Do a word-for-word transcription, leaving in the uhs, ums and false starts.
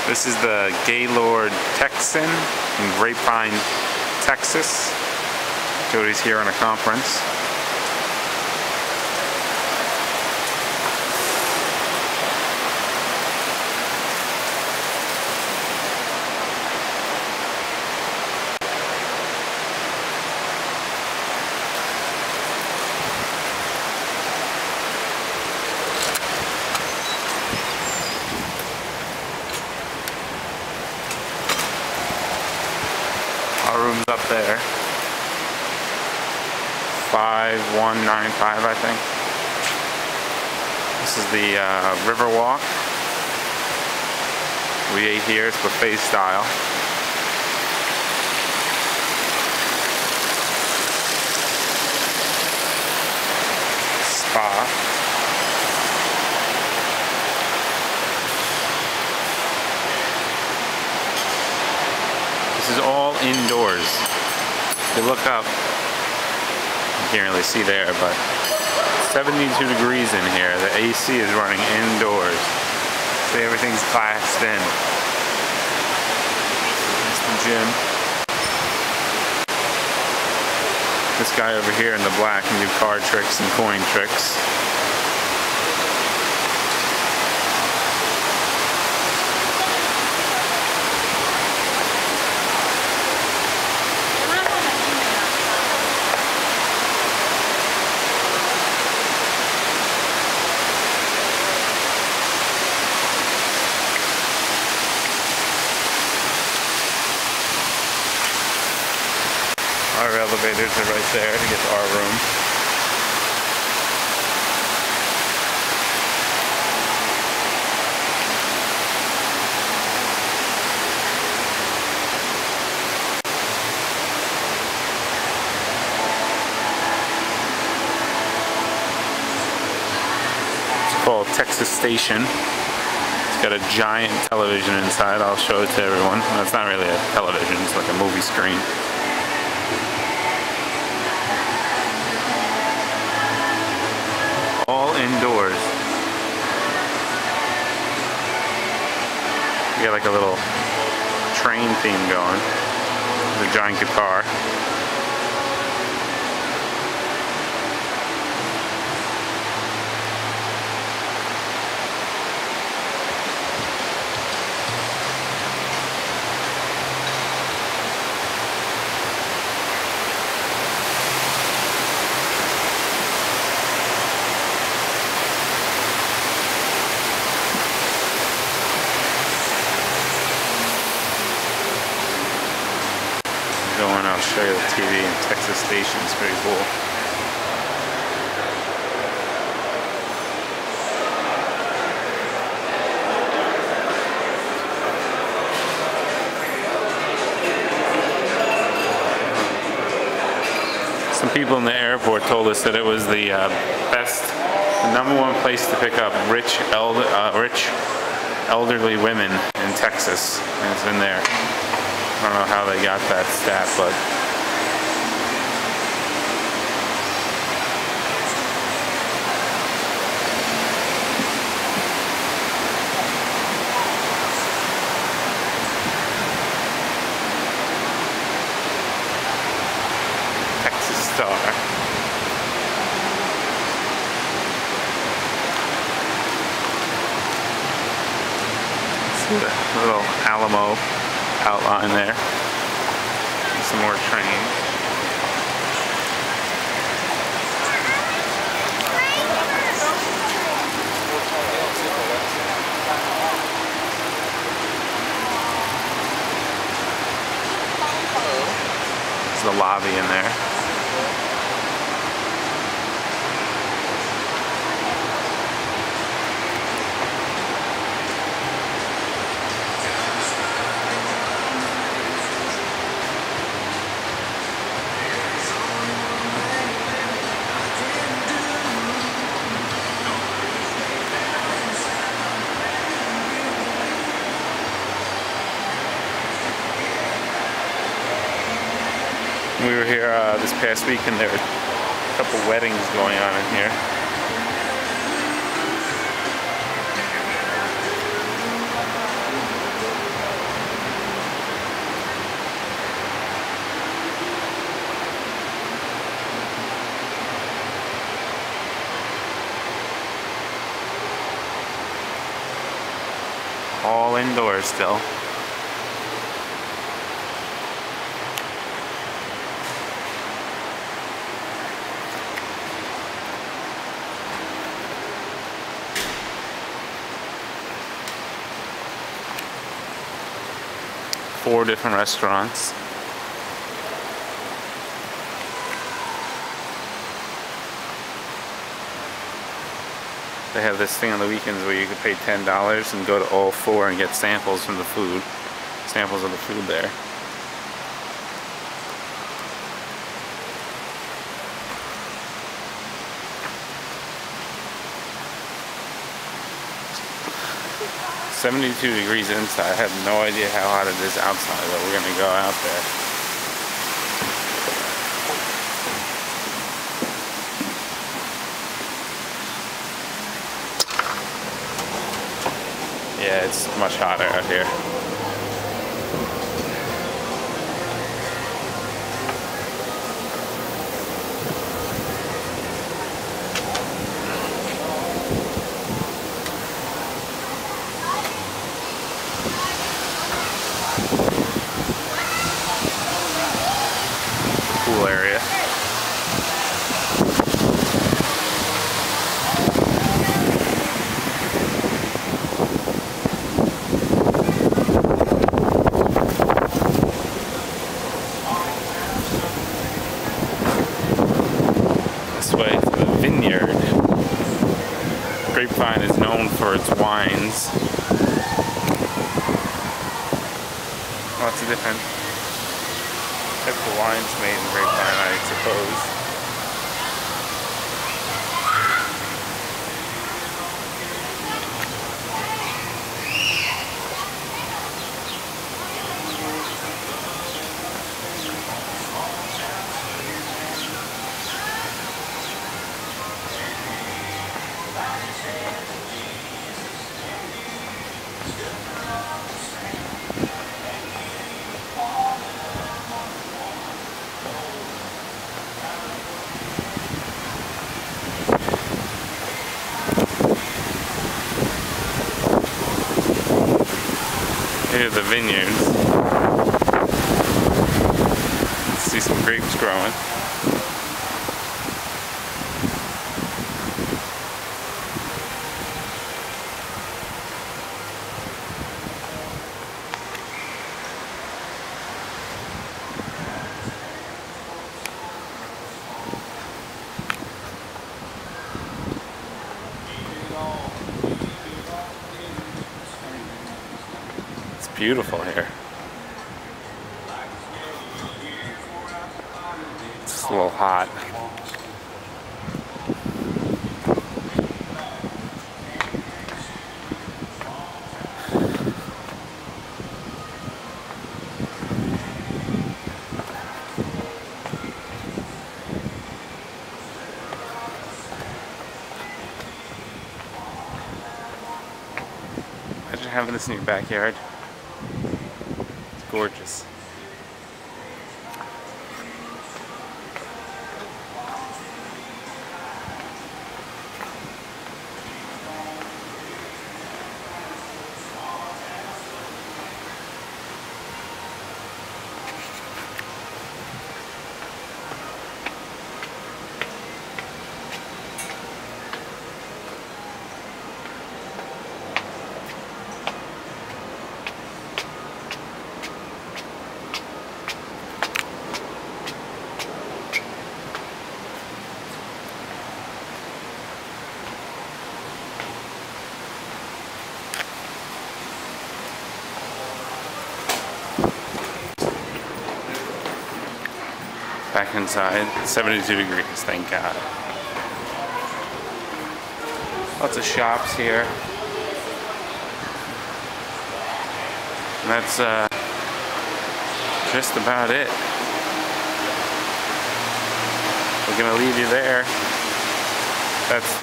This is the Gaylord Texan in Grapevine, Texas. Jody's here on a conference. Our room's up there. five one nine five, I think. This is the uh, river walk. We ate here, it's buffet style. Spa. This is all indoors. If you look up, you can't really see there, but seventy-two degrees in here. The A C is running indoors. So everything's glassed in. Here's the gym. This guy over here in the black can do card tricks and coin tricks. Our elevators are right there to get to our room. It's called Texas Station. It's got a giant television inside. I'll show it to everyone. No, it's not really a television, it's like a movie screen. All indoors. You got like a little train theme going. There's a giant guitar. Going, I'll show you the T V in Texas Station. It's pretty cool. Some people in the airport told us that it was the uh, best, the number one place to pick up rich, elder, uh, rich elderly women in Texas, and it's in there. I don't know how they got that stat, but Texas Star. See the little Alamo outline there. Some more trains. There's the lobby in there. We were here uh, this past week and there were a couple weddings going on in here. All indoors still. Four different restaurants. They have this thing on the weekends where you can pay ten dollars and go to all four and get samples from the food. Samples of the food there. seventy-two degrees inside. I have no idea how hot it is outside, but we're gonna go out there. Yeah, it's much hotter out here. Pool area. Way to the vineyard. Grapevine is known for its wines. Lots of different types of wines made in Grapevine, I suppose. Here are the vineyards. See some grapes growing. Beautiful here. It's a little hot. Imagine having this in your backyard. Gorgeous. Back inside, seventy-two degrees, thank God. Lots of shops here. And that's uh, just about it. We're gonna leave you there. That's